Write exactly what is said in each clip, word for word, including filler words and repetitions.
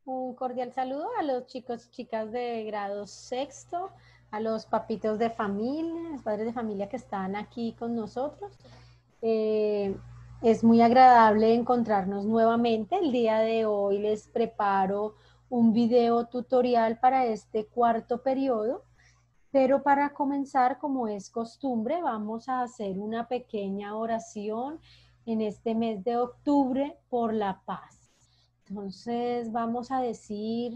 Un cordial saludo a los chicos y chicas de grado sexto, a los papitos de familia, los padres de familia que están aquí con nosotros. Eh, es muy agradable encontrarnos nuevamente. El día de hoy les preparo un video tutorial para este cuarto periodo, pero para comenzar, como es costumbre, vamos a hacer una pequeña oración en este mes de octubre por la paz. Entonces vamos a decir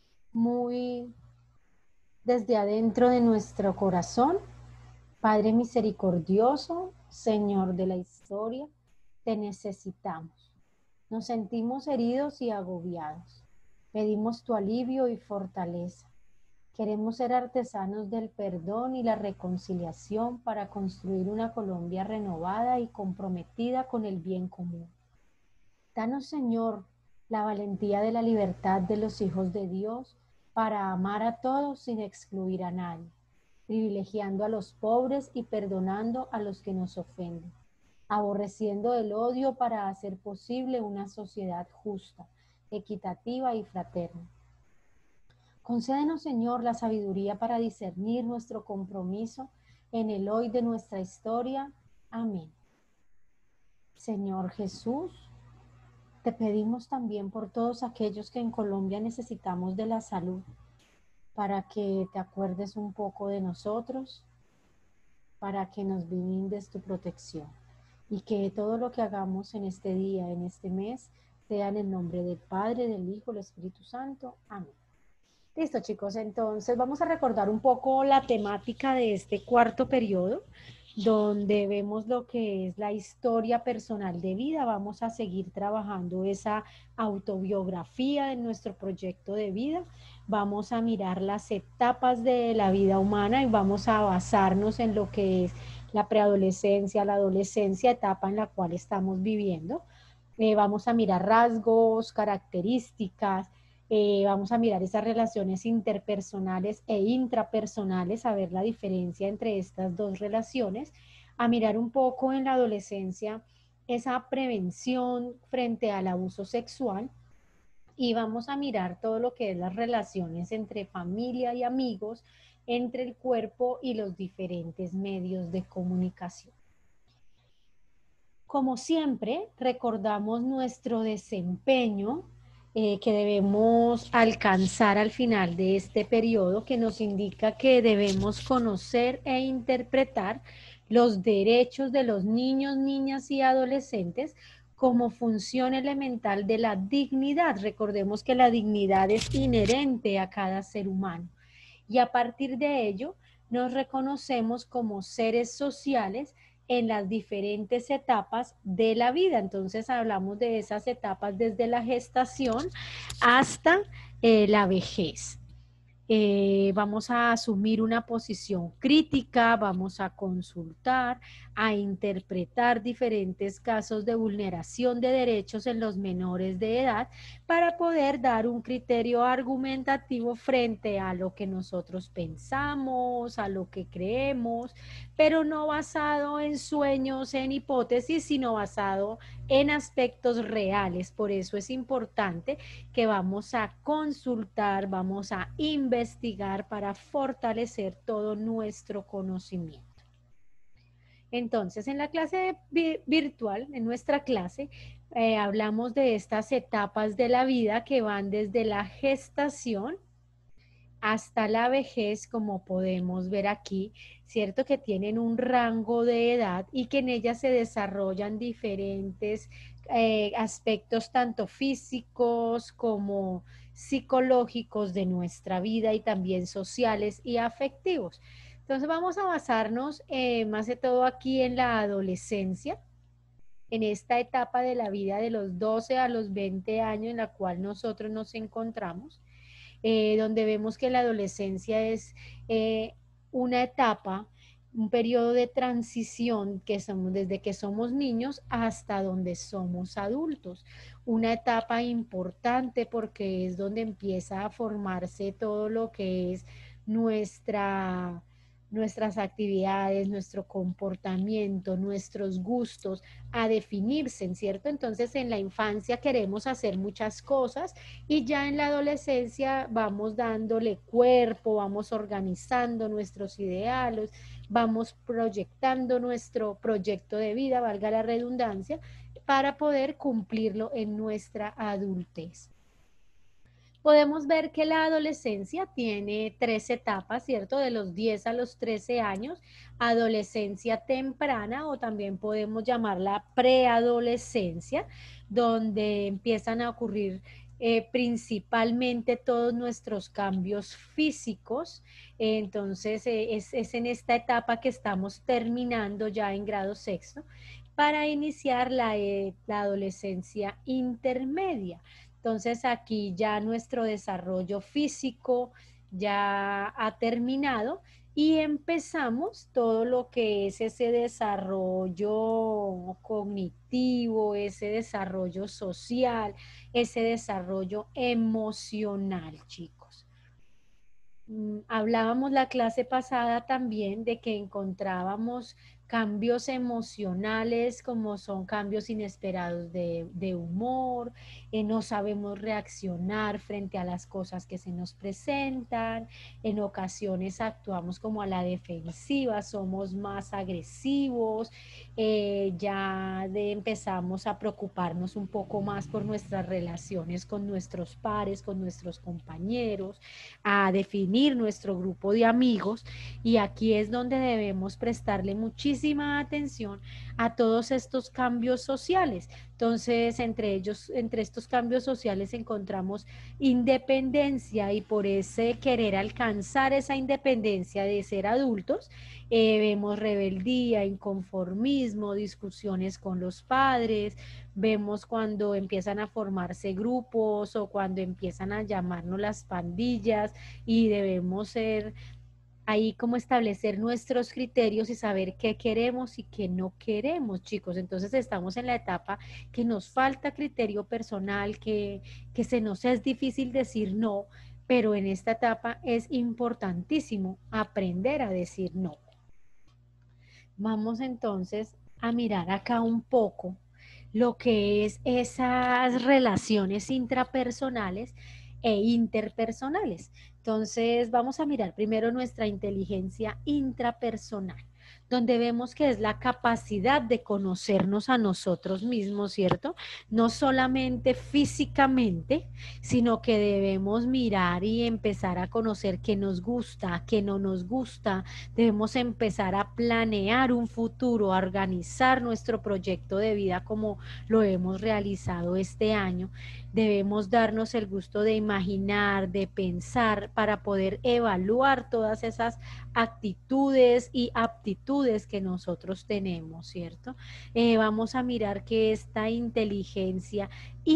muy desde adentro de nuestro corazón: Padre misericordioso, Señor de la historia, te necesitamos. Nos sentimos heridos y agobiados. Pedimos tu alivio y fortaleza. Queremos ser artesanos del perdón y la reconciliación para construir una Colombia renovada y comprometida con el bien común. Danos, Señor, la valentía de la libertad de los hijos de Dios para amar a todos sin excluir a nadie, privilegiando a los pobres y perdonando a los que nos ofenden, aborreciendo el odio para hacer posible una sociedad justa, equitativa y fraterna. Concédenos, Señor, la sabiduría para discernir nuestro compromiso en el hoy de nuestra historia. Amén. Señor Jesús, te pedimos también por todos aquellos que en Colombia necesitamos de la salud, para que te acuerdes un poco de nosotros, para que nos brindes tu protección y que todo lo que hagamos en este día, en este mes, sea en el nombre del Padre, del Hijo, del Espíritu Santo. Amén. Listo, chicos, entonces vamos a recordar un poco la temática de este cuarto periodo, donde vemos lo que es la historia personal de vida. Vamos a seguir trabajando esa autobiografía de nuestro proyecto de vida. Vamos a mirar las etapas de la vida humana y vamos a basarnos en lo que es la preadolescencia, la adolescencia, etapa en la cual estamos viviendo. Eh, vamos a mirar rasgos, características, eh, vamos a mirar esas relaciones interpersonales e intrapersonales, a ver la diferencia entre estas dos relaciones, a mirar un poco en la adolescencia esa prevención frente al abuso sexual, y vamos a mirar todo lo que es las relaciones entre familia y amigos, entre el cuerpo y los diferentes medios de comunicación. Como siempre, recordamos nuestro desempeño eh, que debemos alcanzar al final de este periodo, que nos indica que debemos conocer e interpretar los derechos de los niños, niñas y adolescentes como función elemental de la dignidad. Recordemos que la dignidad es inherente a cada ser humano y a partir de ello nos reconocemos como seres sociales en las diferentes etapas de la vida. Entonces hablamos de esas etapas desde la gestación hasta eh, la vejez. Eh, vamos a asumir una posición crítica, vamos a consultar, a interpretar diferentes casos de vulneración de derechos en los menores de edad para poder dar un criterio argumentativo frente a lo que nosotros pensamos, a lo que creemos, pero no basado en sueños, en hipótesis, sino basado en aspectos reales. Por eso es importante que vamos a consultar, vamos a investigar para fortalecer todo nuestro conocimiento. Entonces, en la clase virtual, en nuestra clase, eh, hablamos de estas etapas de la vida que van desde la gestación hasta la vejez, como podemos ver aquí, ¿cierto? Que tienen un rango de edad y que en ellas se desarrollan diferentes eh, aspectos, tanto físicos como psicológicos de nuestra vida y también sociales y afectivos. Entonces vamos a basarnos eh, más de todo aquí en la adolescencia, en esta etapa de la vida de los doce a los veinte años en la cual nosotros nos encontramos, eh, donde vemos que la adolescencia es eh, una etapa, un periodo de transición que somos desde que somos niños hasta donde somos adultos. Una etapa importante porque es donde empieza a formarse todo lo que es nuestra nuestras actividades, nuestro comportamiento, nuestros gustos a definirse, ¿cierto? Entonces en la infancia queremos hacer muchas cosas y ya en la adolescencia vamos dándole cuerpo, vamos organizando nuestros ideales, vamos proyectando nuestro proyecto de vida, valga la redundancia, para poder cumplirlo en nuestra adultez. Podemos ver que la adolescencia tiene tres etapas, ¿cierto? De los diez a los trece años, adolescencia temprana o también podemos llamarla preadolescencia, donde empiezan a ocurrir eh, principalmente todos nuestros cambios físicos. Entonces, eh, es, es en esta etapa que estamos terminando ya en grado sexto para iniciar la, eh, la adolescencia intermedia. Entonces aquí ya nuestro desarrollo físico ya ha terminado y empezamos todo lo que es ese desarrollo cognitivo, ese desarrollo social, ese desarrollo emocional, chicos. Mm, Hablábamos la clase pasada también de que encontrábamos cambios emocionales como son cambios inesperados de, de humor, eh, no sabemos reaccionar frente a las cosas que se nos presentan, en ocasiones actuamos como a la defensiva, somos más agresivos, eh, ya de, empezamos a preocuparnos un poco más por nuestras relaciones con nuestros pares, con nuestros compañeros, a definir nuestro grupo de amigos y aquí es donde debemos prestarle muchísima atención a todos estos cambios sociales. Entonces, entre ellos, entre estos cambios sociales encontramos independencia y por ese querer alcanzar esa independencia de ser adultos, eh, vemos rebeldía, inconformismo, discusiones con los padres, vemos cuando empiezan a formarse grupos o cuando empiezan a llamarnos las pandillas y debemos ser ahí como establecer nuestros criterios y saber qué queremos y qué no queremos, chicos. Entonces estamos en la etapa que nos falta criterio personal, que, que se nos es difícil decir no, pero en esta etapa es importantísimo aprender a decir no. Vamos entonces a mirar acá un poco lo que es esas relaciones intrapersonales e interpersonales. Entonces vamos a mirar primero nuestra inteligencia intrapersonal, donde vemos que es la capacidad de conocernos a nosotros mismos, ¿cierto? No solamente físicamente, sino que debemos mirar y empezar a conocer qué nos gusta, qué no nos gusta. Debemos empezar a planear un futuro, a organizar nuestro proyecto de vida como lo hemos realizado este año. Debemos darnos el gusto de imaginar, de pensar para poder evaluar todas esas actitudes y aptitudes que nosotros tenemos, ¿cierto? Eh, vamos a mirar que esta inteligencia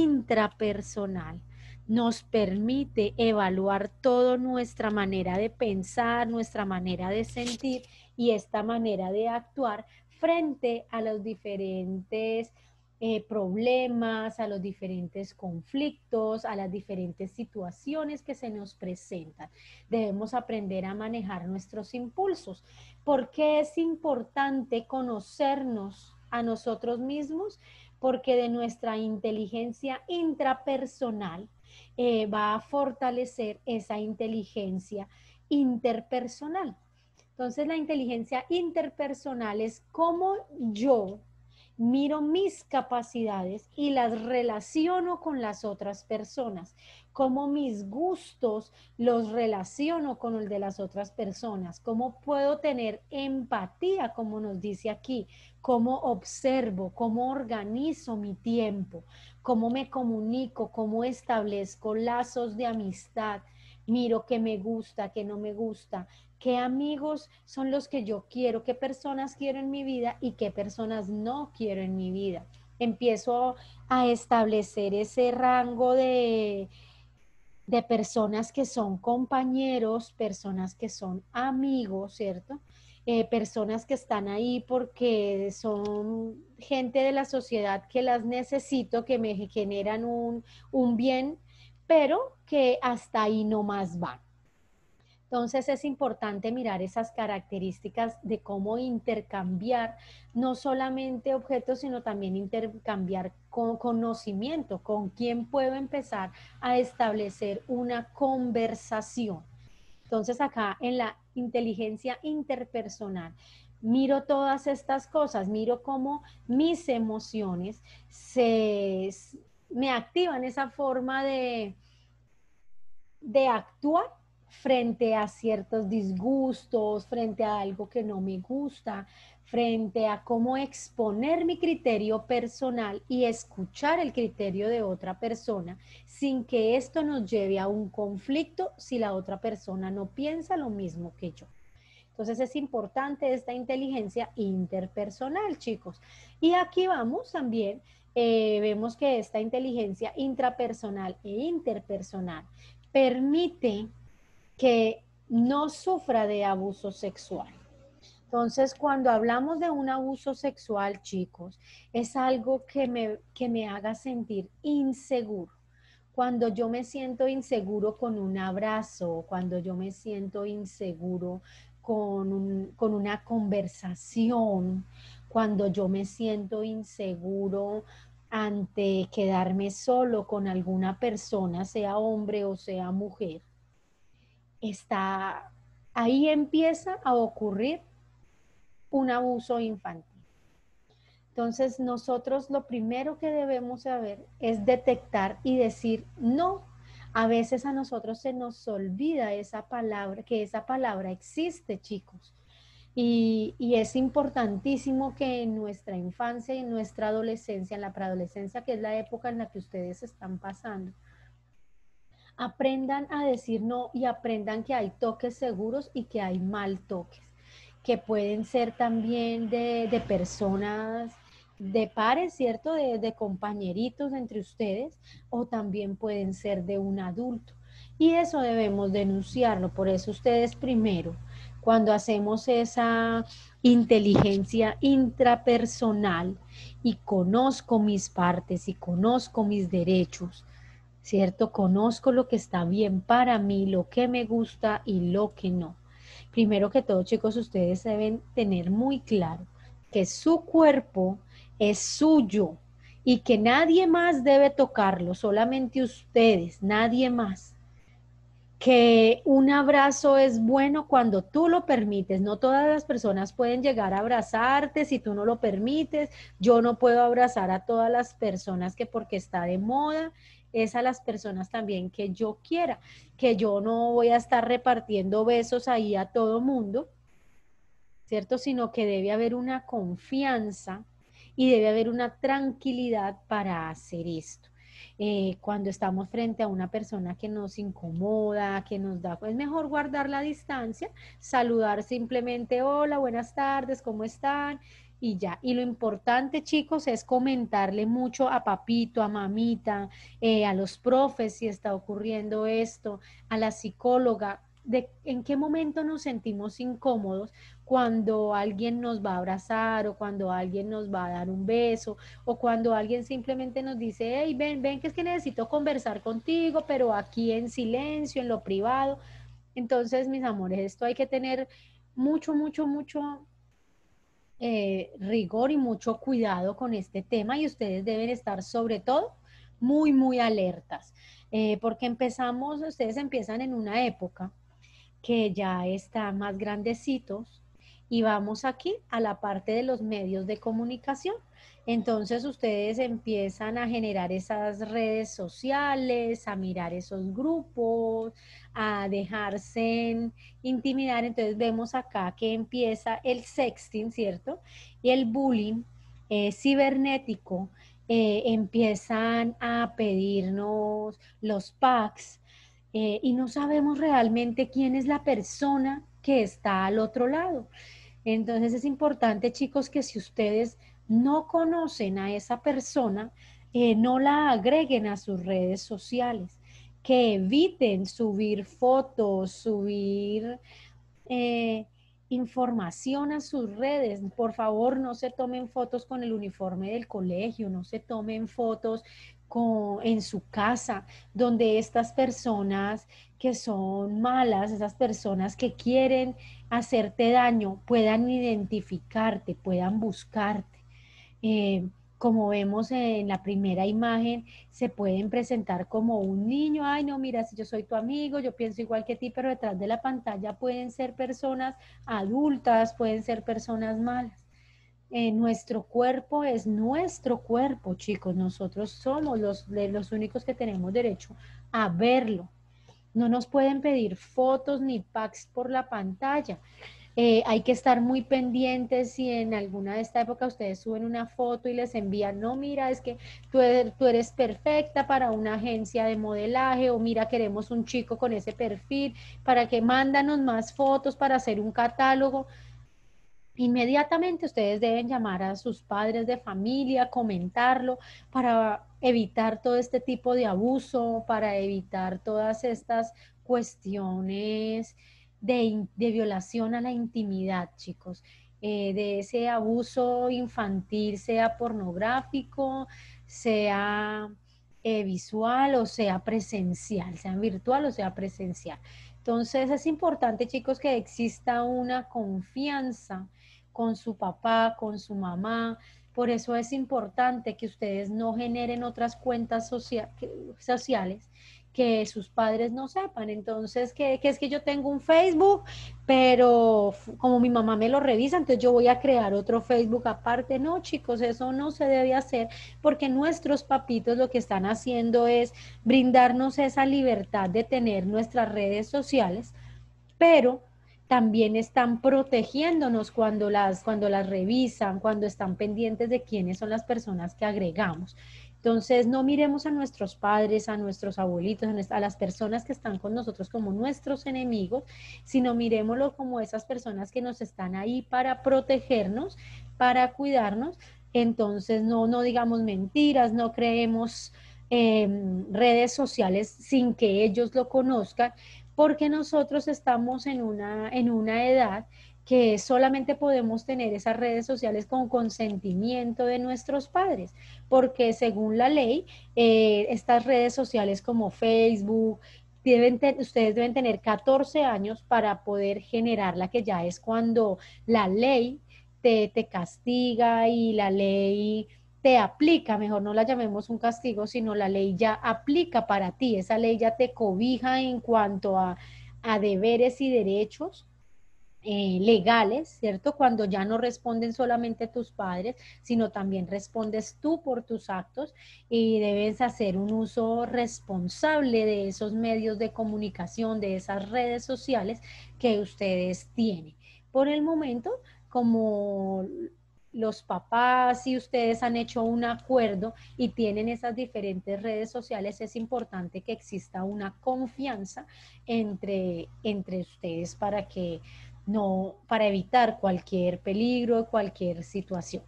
intrapersonal nos permite evaluar toda nuestra manera de pensar, nuestra manera de sentir y esta manera de actuar frente a los diferentes eh, problemas, a los diferentes conflictos, a las diferentes situaciones que se nos presentan. Debemos aprender a manejar nuestros impulsos. ¿Por qué es importante conocernos a nosotros mismos? Porque de nuestra inteligencia intrapersonal eh, va a fortalecer esa inteligencia interpersonal. Entonces, la inteligencia interpersonal es cómo yo miro mis capacidades y las relaciono con las otras personas, cómo mis gustos los relaciono con el de las otras personas, cómo puedo tener empatía, como nos dice aquí, cómo observo, cómo organizo mi tiempo, cómo me comunico, cómo establezco lazos de amistad, miro qué me gusta, qué no me gusta, qué amigos son los que yo quiero, qué personas quiero en mi vida y qué personas no quiero en mi vida. Empiezo a establecer ese rango de, de personas que son compañeros, personas que son amigos, ¿cierto? Eh, personas que están ahí porque son gente de la sociedad que las necesito, que me generan un, un bien, pero que hasta ahí no más van. Entonces es importante mirar esas características de cómo intercambiar no solamente objetos, sino también intercambiar con conocimiento, con quién puedo empezar a establecer una conversación. Entonces acá en la inteligencia interpersonal, miro todas estas cosas, miro cómo mis emociones se, me activan esa forma de de actuar frente a ciertos disgustos, frente a algo que no me gusta, frente a cómo exponer mi criterio personal y escuchar el criterio de otra persona sin que esto nos lleve a un conflicto si la otra persona no piensa lo mismo que yo. Entonces es importante esta inteligencia interpersonal, chicos. Y aquí vamos también, eh, vemos que esta inteligencia intrapersonal e interpersonal permite que no sufra de abuso sexual. Entonces, cuando hablamos de un abuso sexual, chicos, es algo que me, que me haga sentir inseguro. Cuando yo me siento inseguro con un abrazo, cuando yo me siento inseguro con, un, con una conversación, cuando yo me siento inseguro ante quedarme solo con alguna persona, sea hombre o sea mujer, está, ahí empieza a ocurrir un abuso infantil. Entonces, nosotros lo primero que debemos saber es detectar y decir no. A veces a nosotros se nos olvida esa palabra, que esa palabra existe, chicos. Y, y es importantísimo que en nuestra infancia y en nuestra adolescencia, en la preadolescencia, que es la época en la que ustedes están pasando, aprendan a decir no y aprendan que hay toques seguros y que hay mal toques, que pueden ser también de, de personas, de pares, ¿cierto? De, de compañeritos entre ustedes, o también pueden ser de un adulto. Y eso debemos denunciarlo. Por eso ustedes primero, cuando hacemos esa inteligencia intrapersonal y conozco mis partes y conozco mis derechos, ¿cierto? Conozco lo que está bien para mí, lo que me gusta y lo que no. Primero que todo, chicos, ustedes deben tener muy claro que su cuerpo es suyo y que nadie más debe tocarlo, solamente ustedes, nadie más. Que un abrazo es bueno cuando tú lo permites. No todas las personas pueden llegar a abrazarte si tú no lo permites. Yo no puedo abrazar a todas las personas que porque está de moda, es a las personas también que yo quiera, que yo no voy a estar repartiendo besos ahí a todo mundo, ¿cierto? Sino que debe haber una confianza y debe haber una tranquilidad para hacer esto. Eh, cuando estamos frente a una persona que nos incomoda, que nos da, es mejor guardar la distancia, saludar simplemente, hola, buenas tardes, ¿cómo están? Y ya. Y lo importante, chicos, es comentarle mucho a papito, a mamita, eh, a los profes si está ocurriendo esto, a la psicóloga, de en qué momento nos sentimos incómodos cuando alguien nos va a abrazar o cuando alguien nos va a dar un beso o cuando alguien simplemente nos dice, hey, ven, ven, que es que necesito conversar contigo, pero aquí en silencio, en lo privado. Entonces, mis amores, esto hay que tener mucho, mucho, mucho eh, rigor y mucho cuidado con este tema y ustedes deben estar sobre todo muy, muy alertas, eh, porque empezamos, ustedes empiezan en una época que ya están más grandecitos y vamos aquí a la parte de los medios de comunicación. Entonces ustedes empiezan a generar esas redes sociales, a mirar esos grupos, a dejarse intimidar. Entonces vemos acá que empieza el sexting, ¿cierto? Y el bullying eh, cibernético. Eh, empiezan a pedirnos los packs, eh, y no sabemos realmente quién es la persona que está al otro lado. Entonces es importante, chicos, que si ustedes no conocen a esa persona, eh, no la agreguen a sus redes sociales, que eviten subir fotos, subir eh, información a sus redes. Por favor, no se tomen fotos con el uniforme del colegio, no se tomen fotos con, en su casa, donde estas personas que son malas, esas personas que quieren hacerte daño, puedan identificarte, puedan buscarte. Eh, Como vemos en la primera imagen, se pueden presentar como un niño, ay no, mira, si yo soy tu amigo, yo pienso igual que ti, pero detrás de la pantalla pueden ser personas adultas, pueden ser personas malas. Eh, nuestro cuerpo es nuestro cuerpo, chicos, nosotros somos los, los únicos que tenemos derecho a verlo. No nos pueden pedir fotos ni packs por la pantalla. Eh, hay que estar muy pendientes si en alguna de esta época ustedes suben una foto y les envían, no, mira, es que tú eres, tú eres perfecta para una agencia de modelaje, o mira, queremos un chico con ese perfil, para que mándanos más fotos para hacer un catálogo. Inmediatamente ustedes deben llamar a sus padres de familia, comentarlo para evitar todo este tipo de abuso, para evitar todas estas cuestiones de, de violación a la intimidad, chicos. Eh, de ese abuso infantil, sea pornográfico, sea eh, visual o sea presencial, sea virtual o sea presencial. Entonces es importante, chicos, que exista una confianza con su papá, con su mamá. Por eso es importante que ustedes no generen otras cuentas socia sociales que sus padres no sepan. Entonces, que, que es que yo tengo un Facebook, pero como mi mamá me lo revisa, entonces yo voy a crear otro Facebook aparte. No, chicos, eso no se debe hacer, porque nuestros papitos lo que están haciendo es brindarnos esa libertad de tener nuestras redes sociales, pero también están protegiéndonos cuando las, cuando las revisan, cuando están pendientes de quiénes son las personas que agregamos. Entonces, no miremos a nuestros padres, a nuestros abuelitos, a las personas que están con nosotros como nuestros enemigos, sino miremoslo como esas personas que nos están ahí para protegernos, para cuidarnos. Entonces, no, no digamos mentiras, no creemos eh, redes sociales sin que ellos lo conozcan, porque nosotros estamos en una, en una edad que solamente podemos tener esas redes sociales con consentimiento de nuestros padres, porque según la ley, eh, estas redes sociales como Facebook, deben ustedes deben tener catorce años para poder generarla, que ya es cuando la ley te, te castiga y la ley te aplica, mejor no la llamemos un castigo, sino la ley ya aplica para ti, esa ley ya te cobija en cuanto a, a deberes y derechos eh, legales, ¿cierto? Cuando ya no responden solamente tus padres, sino también respondes tú por tus actos, y debes hacer un uso responsable de esos medios de comunicación, de esas redes sociales que ustedes tienen. Por el momento, como los papás y ustedes han hecho un acuerdo y tienen esas diferentes redes sociales, es importante que exista una confianza entre, entre ustedes para que no, para evitar cualquier peligro, cualquier situación.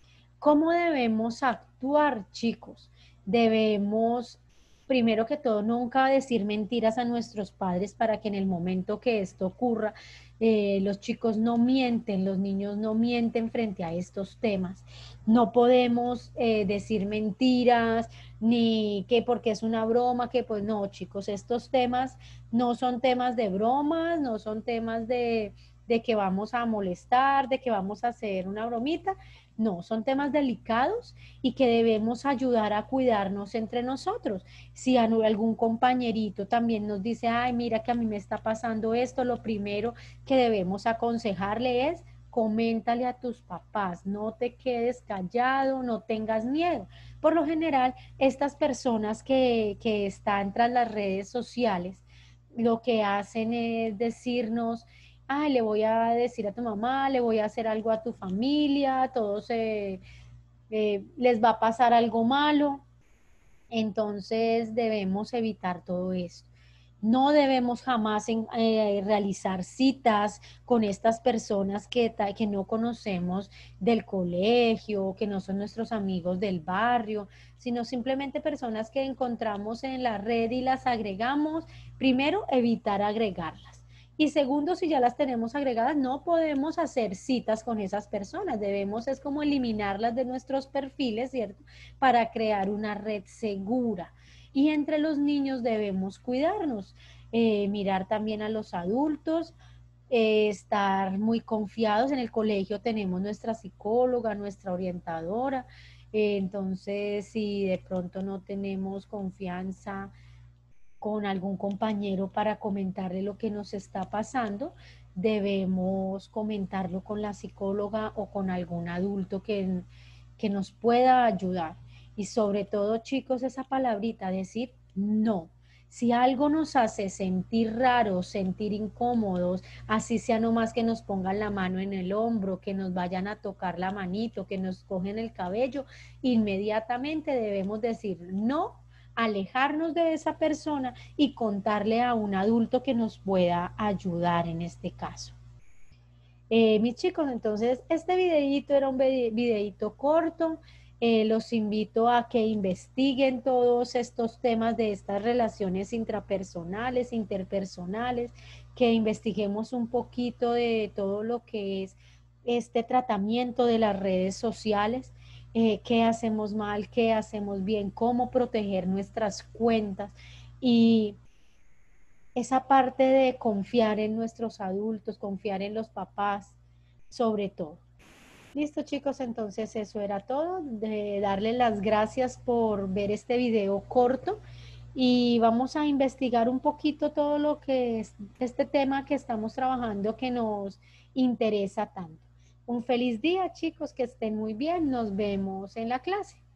¿Cómo debemos actuar, chicos? Debemos, primero que todo, nunca decir mentiras a nuestros padres para que en el momento que esto ocurra, eh, los chicos no mienten, los niños no mienten frente a estos temas. No podemos eh, decir mentiras, ni que porque es una broma, que pues no, chicos, estos temas no son temas de bromas, no son temas de, de que vamos a molestar, de que vamos a hacer una bromita. No, son temas delicados y que debemos ayudar a cuidarnos entre nosotros. Si algún compañerito también nos dice, ay, mira que a mí me está pasando esto, lo primero que debemos aconsejarle es, coméntale a tus papás, no te quedes callado, no tengas miedo. Por lo general, estas personas que, que están tras las redes sociales, lo que hacen es decirnos, ay, le voy a decir a tu mamá, le voy a hacer algo a tu familia, todos eh, eh, les va a pasar algo malo. Entonces debemos evitar todo esto. No debemos jamás en, eh, realizar citas con estas personas que, que no conocemos del colegio, que no son nuestros amigos del barrio, sino simplemente personas que encontramos en la red y las agregamos. Primero, evitar agregarlas. Y segundo, si ya las tenemos agregadas, no podemos hacer citas con esas personas. Debemos, es como eliminarlas de nuestros perfiles, ¿cierto? Para crear una red segura. Y entre los niños debemos cuidarnos, eh, mirar también a los adultos, eh, estar muy confiados. En el colegio tenemos nuestra psicóloga, nuestra orientadora. Eh, entonces, si de pronto no tenemos confianza con algún compañero para comentarle lo que nos está pasando, debemos comentarlo con la psicóloga o con algún adulto que, que nos pueda ayudar. Y sobre todo, chicos, esa palabrita, decir no. Si algo nos hace sentir raros, sentir incómodos, así sea nomás que nos pongan la mano en el hombro, que nos vayan a tocar la manito, que nos cogen el cabello, inmediatamente debemos decir no, alejarnos de esa persona y contarle a un adulto que nos pueda ayudar en este caso. Eh, mis chicos, entonces este videito era un videito corto. Eh, los invito a que investiguen todos estos temas de estas relaciones intrapersonales, interpersonales, que investiguemos un poquito de todo lo que es este tratamiento de las redes sociales, eh, qué hacemos mal, qué hacemos bien, cómo proteger nuestras cuentas y esa parte de confiar en nuestros adultos, confiar en los papás, sobre todo. Listo, chicos, entonces eso era todo. De darle las gracias por ver este video corto y vamos a investigar un poquito todo lo que es este tema que estamos trabajando que nos interesa tanto. Un feliz día, chicos, que estén muy bien. Nos vemos en la clase.